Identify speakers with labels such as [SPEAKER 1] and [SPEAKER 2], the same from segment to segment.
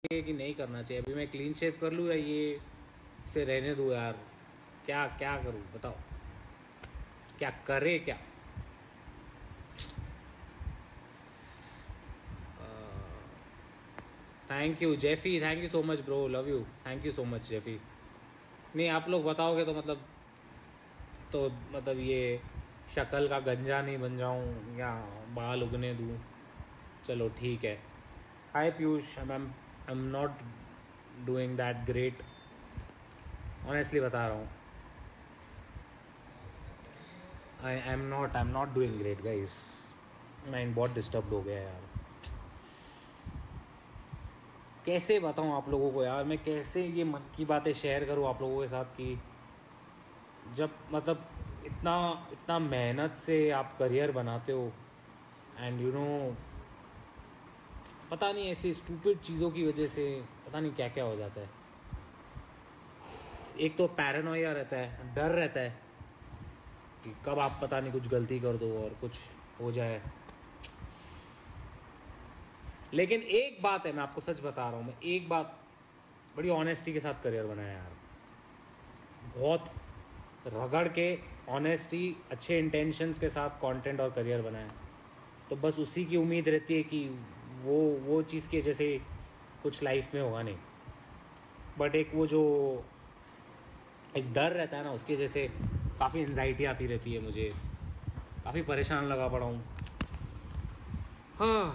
[SPEAKER 1] चाहिए कि नहीं करना चाहिए? अभी मैं क्लीन शेव कर लूँ या ये से रहने दूँ यार? क्या क्या करूँ बताओ, क्या करे क्या? Thank you Jeffy, thank you so much bro, love you, thank you so much Jeffy. नहीं आप लोग बताओगे तो मतलब ये शक्ल का गंजा नहीं बन जाऊँ या बाल उगने दूँ? चलो ठीक है। Hi Piyush, I am not doing that great, honestly बता रहा हूँ। I am not doing great guys. Mind बहुत डिस्टर्ब हो गया यार। कैसे बताऊँ आप लोगों को यार, मैं कैसे ये मन की बातें शेयर करूँ आप लोगों के साथ कि जब मतलब इतना इतना मेहनत से आप करियर बनाते हो एंड यू नो पता नहीं ऐसी स्टूपिड चीज़ों की वजह से पता नहीं क्या क्या हो जाता है। एक तो पैरानोया रहता है, डर रहता है कि कब आप पता नहीं कुछ गलती कर दो और कुछ हो जाए। लेकिन एक बात है, मैं आपको सच बता रहा हूँ, मैं एक बात बड़ी ऑनेस्टी के साथ करियर बनाया यार, बहुत रगड़ के, ऑनेस्टी, अच्छे इंटेंशंस के साथ कंटेंट और करियर बनाया। तो बस उसी की उम्मीद रहती है कि वो चीज़ के जैसे कुछ लाइफ में होगा नहीं, बट एक वो जो एक डर रहता है ना, उसके जैसे काफ़ी एंजाइटी आती रहती है मुझे, काफ़ी परेशान लगा पड़ा हूँ। हाँ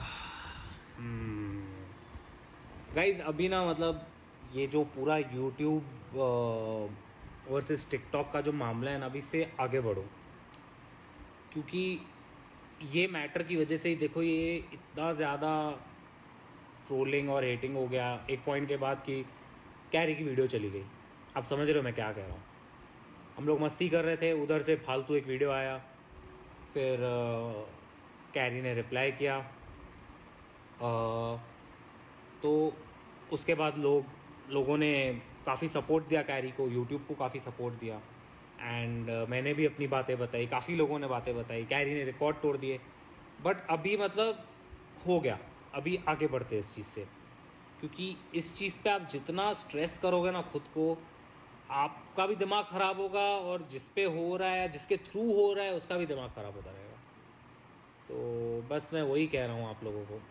[SPEAKER 1] गाइज, अभी ना मतलब ये जो पूरा यूट्यूब वर्सेस टिकटॉक का जो मामला है ना, अभी इससे आगे बढ़ो, क्योंकि ये मैटर की वजह से ही देखो ये इतना ज़्यादा ट्रोलिंग और हेटिंग हो गया एक पॉइंट के बाद कि कैरी की वीडियो चली गई। आप समझ रहे हो मैं क्या कह रहा हूँ? हम लोग मस्ती कर रहे थे, उधर से फालतू एक वीडियो आया, फिर कैरी ने रिप्लाई किया, तो उसके बाद लोगों ने काफ़ी सपोर्ट दिया कैरी को, यूट्यूब को काफ़ी सपोर्ट दिया, एंड मैंने भी अपनी बातें बताई, काफ़ी लोगों ने बातें बताई, कैरी ने रिकॉर्ड तोड़ दिए। बट अभी मतलब हो गया, अभी आगे बढ़ते हैं इस चीज़ से, क्योंकि इस चीज़ पे आप जितना स्ट्रेस करोगे ना खुद को, आपका भी दिमाग ख़राब होगा और जिस पे हो रहा है, जिसके थ्रू हो रहा है, उसका भी दिमाग ख़राब होता रहेगा। तो बस मैं वही कह रहा हूँ आप लोगों को,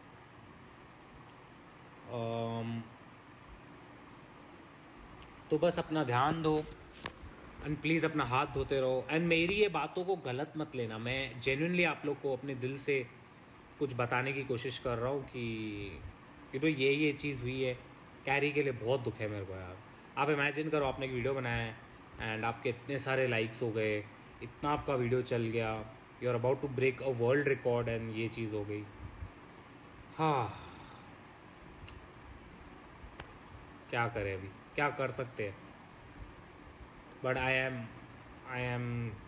[SPEAKER 1] तो बस अपना ध्यान दो एंड प्लीज़ अपना हाथ धोते रहो। एंड मेरी ये बातों को गलत मत लेना, मैं जेन्युइनली आप लोग को अपने दिल से कुछ बताने की कोशिश कर रहा हूँ कि तो ये चीज़ हुई है। कैरी के लिए बहुत दुख है मेरे को यार। आप इमेजिन करो, आपने एक वीडियो बनाया है एंड आपके इतने सारे लाइक्स हो गए, इतना आपका वीडियो चल गया, you are about to break a world record and ये चीज़ हो गई। हाँ, क्या करें, अभी क्या कर सकते हैं? बट आई एम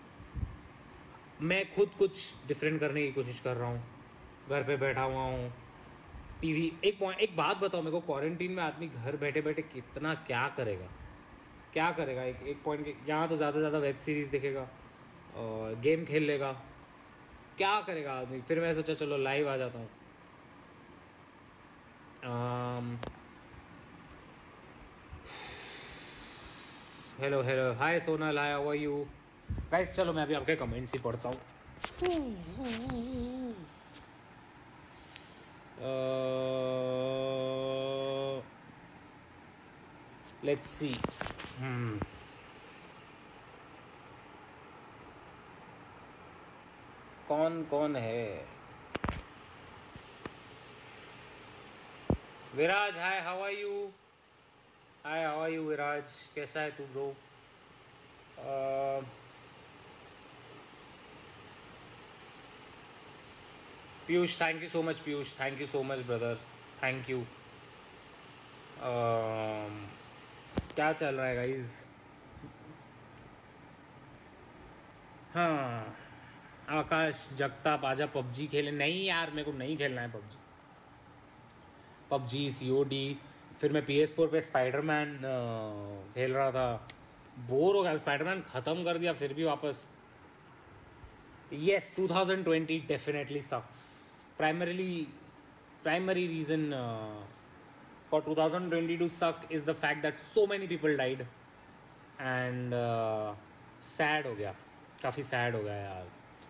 [SPEAKER 1] मैं खुद कुछ डिफरेंट करने की कोशिश कर रहा हूँ। घर पे बैठा हुआ हूँ, टीवी, एक बात बताओ मेरे को, क्वारंटीन में आदमी घर बैठे बैठे कितना क्या करेगा, क्या करेगा? एक पॉइंट के यहाँ तो ज़्यादा से ज़्यादा वेब सीरीज़ देखेगा और गेम खेल लेगा, क्या करेगा आदमी? फिर मैं सोचा चलो लाइव आ जाता हूँ। Hello hello, hi Sonal, hi, how are you guys? चलो मैं अभी आपके कमेंट्स ही पढ़ता हूँ। Let's see. कौन कौन है? Viraj, hi, how are you? Hi, how are you Viraj? कैसा है तू bro? Piyush, thank you so much Piyush, thank you so much brother, thank you. क्या चल रहा है गाइज? हाँ, आकाश जगताप, आजा पबजी खेले। नहीं यार, मेरे को नहीं खेलना है पबजी COD। फिर मैं PS4 पे स्पाइडरमैन खेल रहा था, बोर हो गया, स्पाइडरमैन ख़त्म कर दिया, फिर भी वापस। Yes, 2020 definitely sucks. Primary reason for 2022 suck is the fact that so many people died and sad हो गया, काफ़ी sad हो गया यार.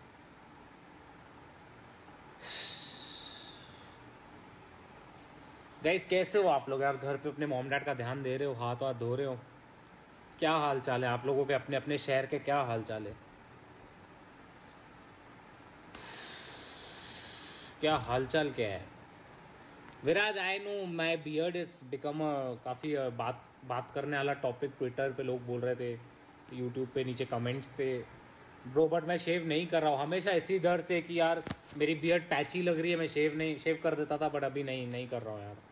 [SPEAKER 1] गाइस कैसे हो आप लोग यार? घर पे अपने मॉम डैड का ध्यान दे रहे हो? हाथ हाथ धो रहे हो? क्या हाल चाल है आप लोगों के? अपने अपने शहर के क्या हाल चाल है? क्या हालचाल क्या है? Viraj, I know my beard is become काफ़ी बात करने वाला टॉपिक. ट्विटर पे लोग बोल रहे थे, यूट्यूब पे नीचे कमेंट्स थे ब्रो, बट मैं शेव नहीं कर रहा हूँ. हमेशा इसी डर से कि यार मेरी बियर्ड पैची लग रही है, मैं शेव कर देता था, बट अभी नहीं कर रहा हूँ यार.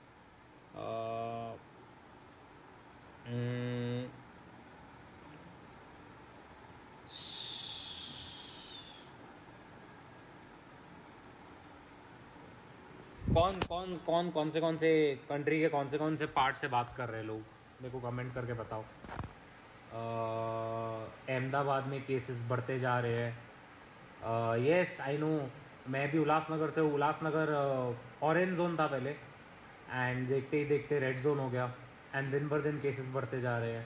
[SPEAKER 1] कौन से कंट्री के कौन से पार्ट से बात कर रहे हैं लोग? मेरे को कमेंट करके बताओ. अहमदाबाद में केसेस बढ़ते जा रहे हैं. येस आई नो, मैं भी उल्लासनगर से हूँ. उल्लासनगर ऑरेंज जोन था पहले, एंड देखते ही देखते रेड जोन हो गया, एंड दिन भर दिन केसेस बढ़ते जा रहे हैं.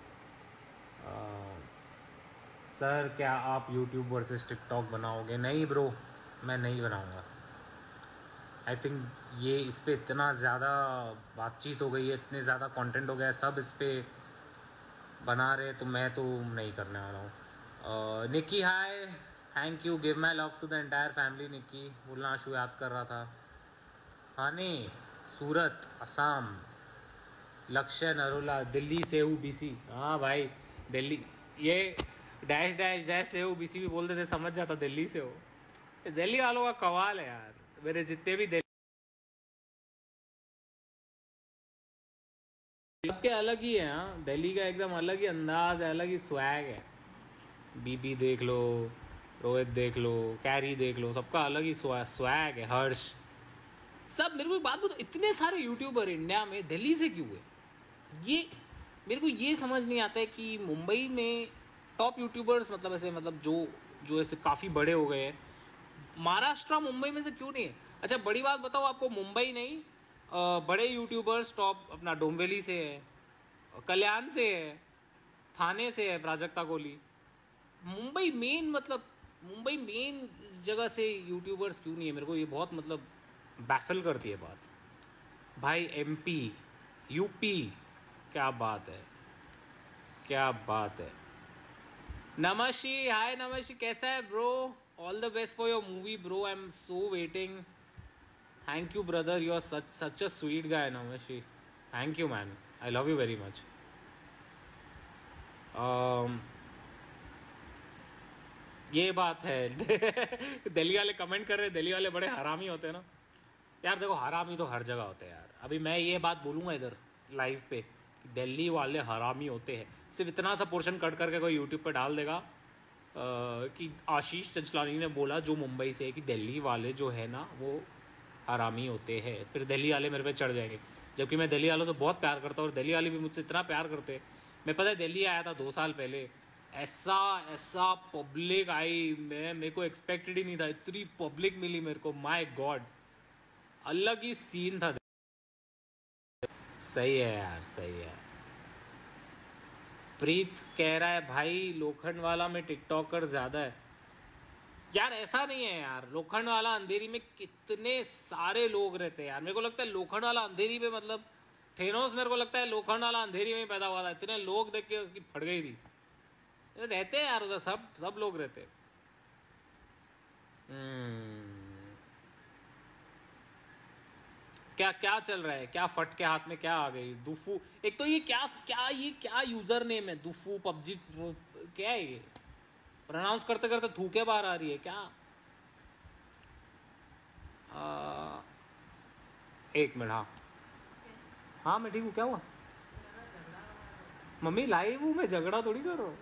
[SPEAKER 1] सर क्या आप यूट्यूब वर्सेस टिकटॉक बनाओगे? नहीं ब्रो, मैं नहीं बनाऊँगा. आई थिंक ये इस पर इतना ज़्यादा बातचीत हो गई है, इतने ज़्यादा कंटेंट हो गया है, सब इस पर बना रहे, तो मैं तो नहीं करने वाला हूँ. Nikki hi, thank you, give my love to the entire family. Nikki बोलना आशु याद कर रहा था. हाँ नहीं, सूरत असम, लक्ष्य नरोला, दिल्ली से हूँ बीसी. हाँ भाई दिल्ली, ये डैश डैश डैश से हूँ बीसी भी बोल देते, समझ जाता दिल्ली से हो. दिल्ली वालों का कमाल है यार. मेरे जितने भी सबके अलग ही है. हाँ, दिल्ली का एकदम अलग ही अंदाज है, अलग ही स्वैग है. बीबी देख लो, रोहित देख लो, कैरी देख लो, सबका अलग ही स्वैग है. हर्ष, सब. मेरे को बात बताओ, इतने सारे यूट्यूबर इंडिया में दिल्ली से क्यों हुए? ये मेरे को ये समझ नहीं आता है कि मुंबई में टॉप यूट्यूबर्स मतलब जो ऐसे काफ़ी बड़े हो गए हैं, महाराष्ट्र मुंबई में से क्यों नहीं है? अच्छा बड़ी बात बताओ आपको, मुंबई नहीं, बड़े यूट्यूबर्स टॉप अपना डोंबिवली से है, कल्याण से है, थाने से है प्राजक्ता कोहली. मुंबई मेन इस जगह से यूट्यूबर्स क्यों नहीं है? मेरे को ये बहुत बैफल करती है बात. भाई एमपी, यूपी, क्या बात है, क्या बात है. नमशी, हाय नमशी, कैसा है bro? All the best for your movie bro, I am so waiting. Thank you brother, you are such a sweet guy. Namashi, thank you man, I love you very much. ये बात है. दिल्ली वाले कमेंट कर रहे हैं, दिल्ली वाले बड़े हरामी होते हैं ना यार. देखो हरामी तो हर जगह होते हैं यार. अभी मैं ये बात बोलूँगा इधर लाइव पे कि दिल्ली वाले हरामी होते हैं, सिर्फ इतना सा पोर्शन कट करके कोई यूट्यूब पे डाल देगा कि आशीष चंचलानी ने बोला जो मुंबई से है कि दिल्ली वाले जो है ना वो हरामी होते हैं, फिर दिल्ली वाले मेरे पे चढ़ जाएंगे. जबकि मैं दिल्ली वालों से बहुत प्यार करता हूँ और दिल्ली वाले भी मुझसे इतना प्यार करते हैं. मैं पता है दिल्ली आया था 2 साल पहले, ऐसा पब्लिक आई, मेरे को एक्सपेक्टेड ही नहीं था, इतनी पब्लिक मिली मेरे को. माय गॉड, अलग ही सीन था. सही है यार, सही है. प्रीत कह रहा है भाई लोखंडवाला में टिकटॉकर ज्यादा है. यार ऐसा नहीं है यार, लोखंडवाला अंधेरी में कितने सारे लोग रहते हैं यार. मेरे को लगता है लोखंडवाला अंधेरी में थेनोस, मेरे को लगता है लोखंडवाला अंधेरी में ही पैदा हुआ था. इतने लोग देख के उसकी फट गई थी. रहते हैं यार उधर, सब लोग रहते हैं. क्या चल रहा है? क्या फट के हाथ में क्या आ गई? दुफू. एक तो ये क्या यूजर नेम है दुफू पबजी, क्या है ये? प्रोनाउंस करते करते थूके बाहर आ रही है क्या? एक मिनट. हाँ मैं ठीक हूँ. क्या हुआ? मम्मी लाइव हूँ मैं, झगड़ा थोड़ी कर रहा हूँ.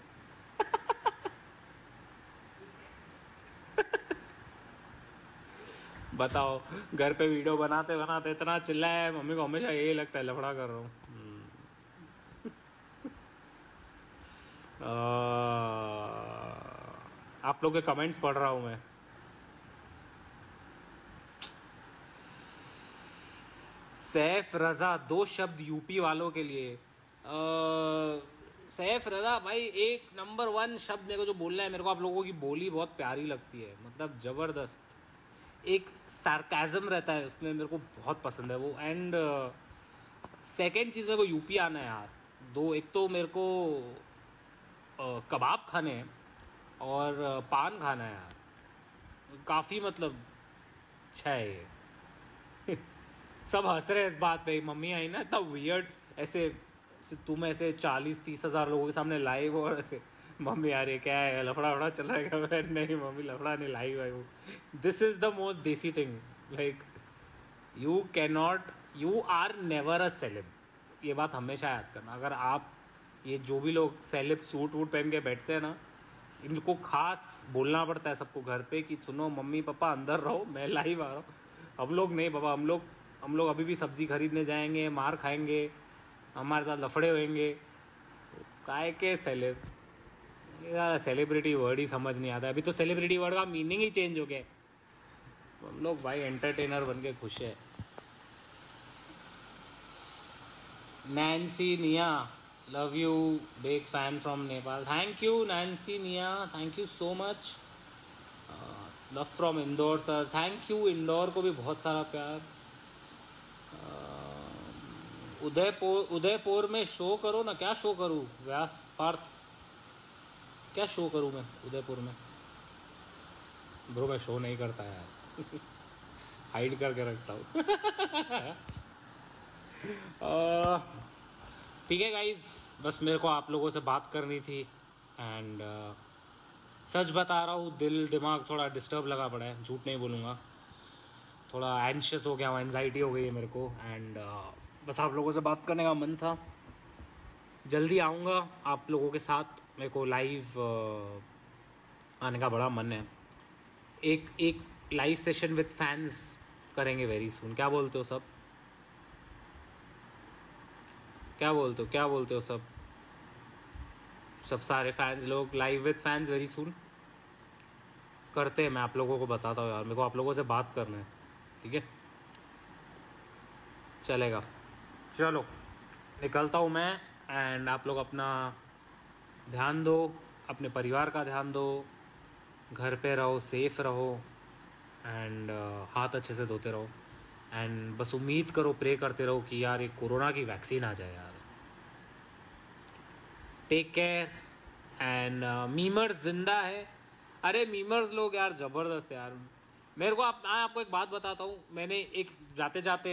[SPEAKER 1] बताओ, घर पे वीडियो बनाते बनाते इतना चिल्लाया है, मम्मी को हमेशा यही लगता है लफड़ा कर रहा हूँ. आप लोग के कमेंट्स पढ़ रहा हूँ मैं. सैफ रजा, 2 शब्द यूपी वालों के लिए। सैफ रजा भाई, एक नंबर 1 शब्द मेरे को जो बोलना है, मेरे को आप लोगों की बोली बहुत प्यारी लगती है, मतलब ज़बरदस्त। एक सार्काज़म रहता है उसमें, मेरे को बहुत पसंद है वो। एंड सेकेंड चीज़, मेरे को यूपी आना है यार। एक तो मेरे को कबाब खाने हैं और पान खाना है यार, काफ़ी मतलब अच्छा है ये। सब हंस रहे हैं इस बात पे। मम्मी आई ना, तब वियर्ड ऐसे तुम ऐसे 40-30 हज़ार लोगों के सामने लाइव हो और ऐसे मम्मी यार ये क्या है, लफड़ा वफड़ा चल रहा है क्या? नहीं मम्मी, लफड़ा नहीं, लाइव है वो। This is the most desi thing, like you are never a celeb. ये बात हमेशा याद करना। अगर आप ये जो भी लोग सेलेब सूट वूट पहन के बैठते हैं ना, इनको खास बोलना पड़ता है सबको घर पे कि सुनो मम्मी पापा अंदर रहो, मैं लाइव आ रहा हूँ। हम लोग नहीं बाबा, हम लोग अभी भी सब्जी खरीदने जाएंगे, मार खाएंगे, हमारे साथ लफड़े होंगे। काय के सेलेब, सेलिब्रिटी वर्ड ही समझ नहीं आता। अभी तो सेलिब्रिटी वर्ड का मीनिंग ही चेंज हो गया। हम लोग भाई एंटरटेनर बन के खुश है। Nancy Nia, love you, big fan from Nepal. Thank you Nancy Nia, thank you so much. Love from Indore sir, thank you. Indore को भी बहुत सारा प्यार। उदयपुर में शो करो ना। क्या शो करूँ व्यास पार्थ, क्या शो करूँ मैं उदयपुर में? ब्रो मैं शो नहीं करता यार। हाइड करके रखता हूँ। ठीक है गाइज, बस मेरे को आप लोगों से बात करनी थी। एंड सच बता रहा हूँ, दिल दिमाग थोड़ा डिस्टर्ब लगा पड़ा है, झूठ नहीं बोलूँगा। थोड़ा एंशियस हो गया हूँ, एनजाइटी हो गई है मेरे को। एंड बस आप लोगों से बात करने का मन था। जल्दी आऊँगा आप लोगों के साथ, मेरे को लाइव आने का बड़ा मन है। एक लाइव सेशन विद फैंस करेंगे वेरी सून। क्या बोलते हो सब? क्या बोलते हो सब सारे फैंस लोग? Live with fans very soon करते हैं। मैं आप लोगों को बताता हूँ यार, मेरे को आप लोगों से बात करना है, ठीक है? चलेगा, चलो निकलता हूँ मैं। एंड आप लोग अपना ध्यान दो, अपने परिवार का ध्यान दो, घर पे रहो, सेफ रहो। एंड हाथ अच्छे से धोते रहो। एंड बस उम्मीद करो, प्रे करते रहो कि यार ये कोरोना की वैक्सीन आ जाए यार। Take care. एंड मीमर्स जिंदा है। अरे मीमर्स लोग यार ज़बरदस्त यार। मेरे को मैं आपको एक बात बताता हूँ। मैंने एक जाते जाते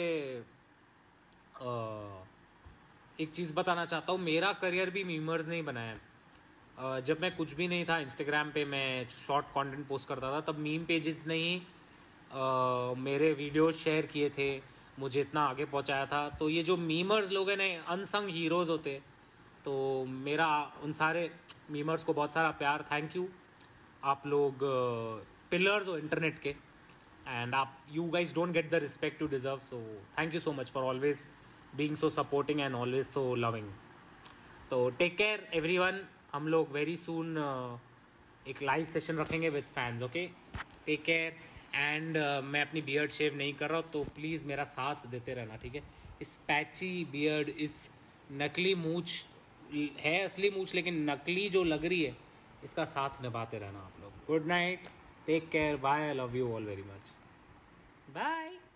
[SPEAKER 1] एक चीज़ बताना चाहता हूँ। मेरा करियर भी मीमर्स ने ही बनाया है। जब मैं कुछ भी नहीं था, इंस्टाग्राम पे मैं शॉर्ट कंटेंट पोस्ट करता था, तब मीम पेजेस ने ही मेरे वीडियो शेयर किए थे, मुझे इतना आगे पहुंचाया था। तो ये जो मीमर्स लोग हैं ना, अनसंग हीरोज़ होते। तो मेरा उन सारे मीमर्स को बहुत सारा प्यार, थैंक यू। आप लोग पिलर्स हो इंटरनेट के। And you guys don't get the respect to deserve. So thank you so much for always being so supporting and always so loving. तो टेक केयर एवरीवन। हम लोग वेरी सून एक live session रखेंगे with fans, okay? Take care. And मैं अपनी beard शेव नहीं कर रहा हूँ, तो प्लीज़ मेरा साथ देते रहना, ठीक है? इस पैची बियर्ड, इस नकली मूछ है, असली मूछ लेकिन नकली जो लग रही है, इसका साथ निभाते रहना आप लोग। Good night, take care, bye, I love you all very much, bye.